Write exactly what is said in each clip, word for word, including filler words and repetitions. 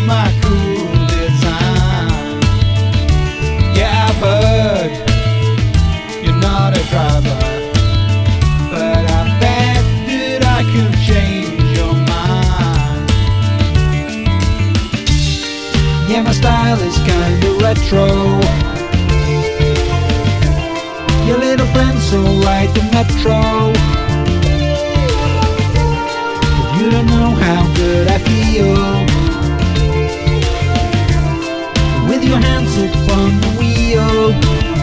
my cool design. Yeah, I've heard you're not a driver, but I bet that I could change your mind. Yeah, my style is kinda retro. Your little friends so ride the metro. But you don't know how good I feel with your hands up on the wheel.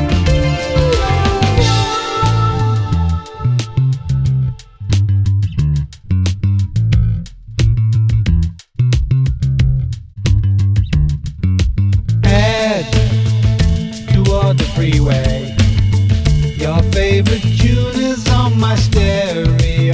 Head toward the freeway. Your favorite tune is on my stereo.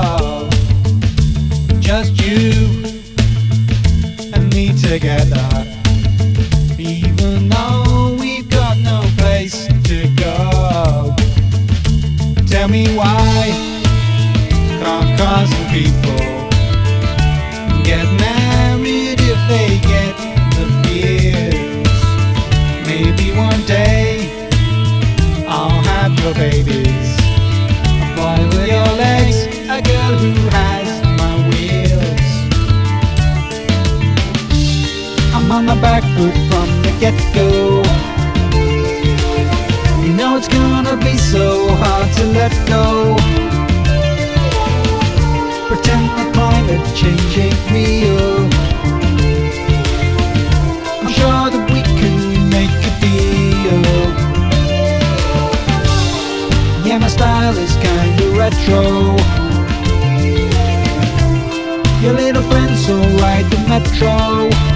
Just you and me together, even though we've got no place to go. Tell me why can't cars and people get married if they get the fears? Maybe one day I'll have your babies, a boy with your legs, a girl who has my wheels. I'm on the back foot from the get-go. You know it's gonna be so hard to let go. Pretend that climate change ain't real. I'm sure that we can make a deal. Yeah, my style is kinda retro. Your little friends so ride the metro.